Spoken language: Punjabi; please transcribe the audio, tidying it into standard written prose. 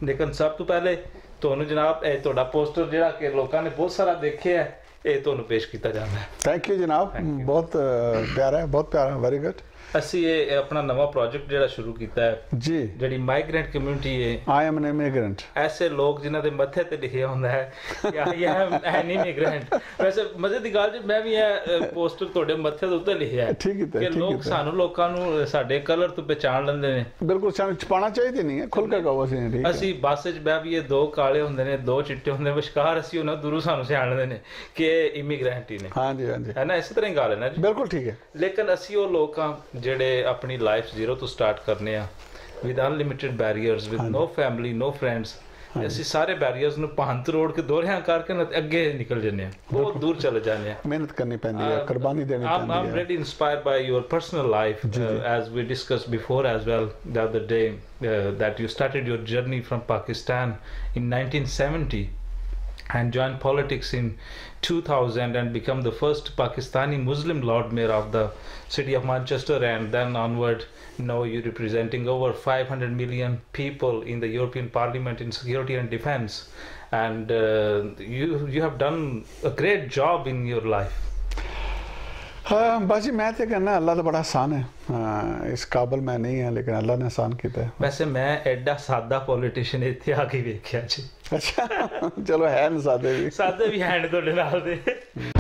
ਲੇਕਿਨ ਸਭ ਤੋਂ ਪਹਿਲੇ ਤੁਹਾਨੂੰ ਜਨਾਬ ਇਹ ਤੁਹਾਡਾ ਪੋਸਟਰ ਜਿਹੜਾ ਕਿ ਲੋਕਾਂ ਨੇ ਬਹੁਤ ਸਾਰਾ ਦੇਖਿਆ ਹੈ, ਇਹ ਤੁਹਾਨੂੰ ਪੇਸ਼ ਕੀਤਾ ਜਾਂਦਾ ਹੈ। ਥੈਂਕ ਯੂ ਜਨਾਬ, ਬਹੁਤ ਪਿਆਰਾ ਹੈ, ਬਹੁਤ ਪਿਆਰਾ, ਵੈਰੀ ਗੁੱਡ। ਅਸੀਂ ਇਹ ਆਪਣਾ ਨਵਾਂ ਪ੍ਰੋਜੈਕਟ ਜਿਹੜਾ ਸ਼ੁਰੂ ਕੀਤਾ ਹੈ ਜੀ, ਜਿਹੜੀ ਮਾਈਗ੍ਰੈਂਟ ਕਮਿਊਨਿਟੀ ਹੈ, ਆਈ ਐਮ ਐਨ ਇਮੀਗ੍ਰੈਂਟ, ਐਸੇ ਲੋਕ ਜਿਨ੍ਹਾਂ ਦੇ ਮੱਥੇ ਤੇ ਲਿਖਿਆ ਹੁੰਦਾ ਹੈ ਕਿ ਆਈ ਐਮ ਐਨ ਇਮੀਗ੍ਰੈਂਟ। ਵੈਸੇ ਮਜ਼ੇ ਦੀ ਗੱਲ ਜੀ, ਮੈਂ ਵੀ ਇਹ ਪੋਸਟਰ ਤੁਹਾਡੇ ਮੱਥੇ ਦੇ ਉੱਤੇ ਲਿਖਿਆ ਹੈ ਕਿ ਲੋਕ ਲੋਕਾਂ ਨੂੰ ਸਾਡੇ ਕਲਰ ਤੋਂ ਪਹਿਚਾਣ ਲੈਂਦੇ ਨੇ। ਬਿਲਕੁਲ, ਸਾਨੂੰ ਛਪਾਣਾ ਚਾਹੀਦਾ ਨਹੀਂ ਹੈ, ਖੁੱਲ ਕੇ ਕਹੋ। ਅਸੀਂ ਬੱਸ 'ਚ ਬਹਿ ਵੀ ਇਹ 2 ਕਾਲੇ ਹੁੰਦੇ ਨੇ, 2 ਚਿੱਟੇ ਹੁੰਦੇ ਨੇ, ਵਿਚਕਾਰ ਅਸੀਂ ਉਹਨਾਂ ਦੂਰੋਂ ਸਾਨੂੰ ਸਿਆਣ ਲੈਂਦੇ ਨੇ ਕਿ ਇਹ ਇਮੀਗ੍ਰੈਂਟ ਹੀ ਨੇ। ਹਾਂਜੀ ਹਾਂਜੀ, ਹੈ ਨਾ, ਇਸੇ ਤਰ੍ਹਾਂ ਹੀ ਗੱਲ ਹੈ ਨਾ ਜੀ। ਬਿਲਕੁਲ ਠੀਕ ਹੈ। ਲੇਕਿਨ ਅਸੀਂ ਉਹ ਲੋਕਾਂ ਜਿਹੜੇ ਆਪਣੀ ਲਾਈਫ ਜ਼ੀਰੋ ਤੋਂ ਸਟਾਰਟ ਕਰਨੇ ਆ, with unlimited barriers, with no family, no friends, ਅਸੀਂ ਸਾਰੇ ਬੈਰੀਅਰਸ ਨੂੰ ਭੰਨ ਤੋੜ ਕੇ ਦੋਹਰਿਆਂ ਕਰਕੇ ਨਾ ਅੱਗੇ ਨਿਕਲ ਜਾਂਦੇ ਹਾਂ, ਬਹੁਤ ਦੂਰ ਚਲੇ ਜਾਂਦੇ ਹਾਂ। ਮਿਹਨਤ ਕਰਨੀ ਪੈਂਦੀ ਹੈ, ਕੁਰਬਾਨੀ ਦੇਣੀ ਪੈਂਦੀ ਹੈ। I'm really inspired by your personal life, as we discussed before as well the other day, that you started your journey from Pakistan in 1970 and joined politics in 2000 and become the first Pakistani Muslim Lord Mayor of the city of Manchester, and then onward now you're representing over 500 million people in the European Parliament in security and defense, and you have done a great job in your life. हाँ बाजी, मैं तो कहना अल्लाह तो बड़ा आसान है, इस काबिल मैं नहीं है, लेकिन अल्लाह ने आसान किया है। वैसे मैं एडा सादा पॉलिटिशियन इत्थे आके वेख्या जी। अच्छा चलो है ना, सादे भी हैं तुहाडे नाल दे।